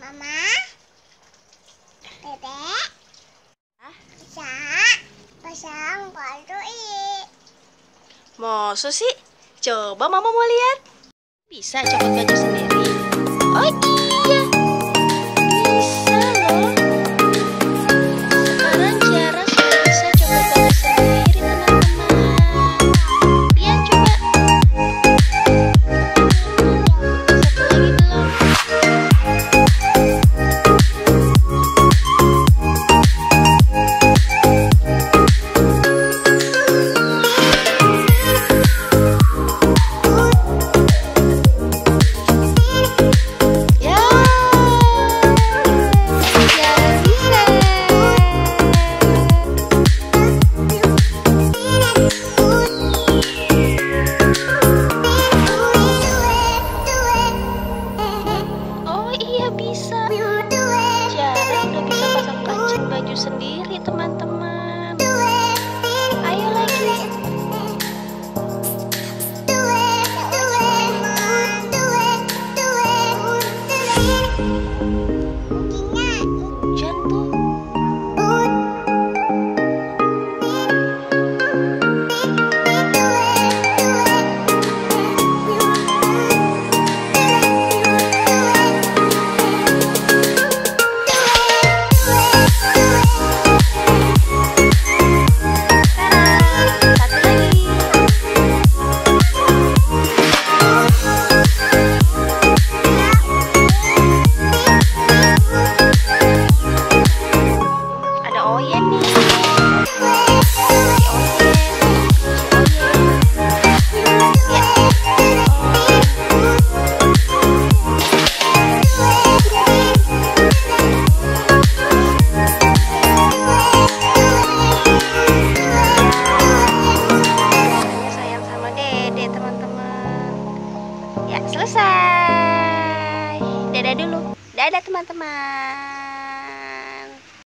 Mama, Dedek, bisa pasang baju ini. Masa sih? Coba mama mau lihat. Bisa copot baju sendiri. Oh iya, bisa loh. Sekarang Ciara sudah bisa copot baju sendiri, teman-teman. Lihat coba. Satu lagi belum. Bisa. Ciara udah bisa pasang kancing baju sendiri, teman-teman. Ayo lagi. Hujan tuh. Ya, selesai. Dadah dulu. Dadah teman-teman.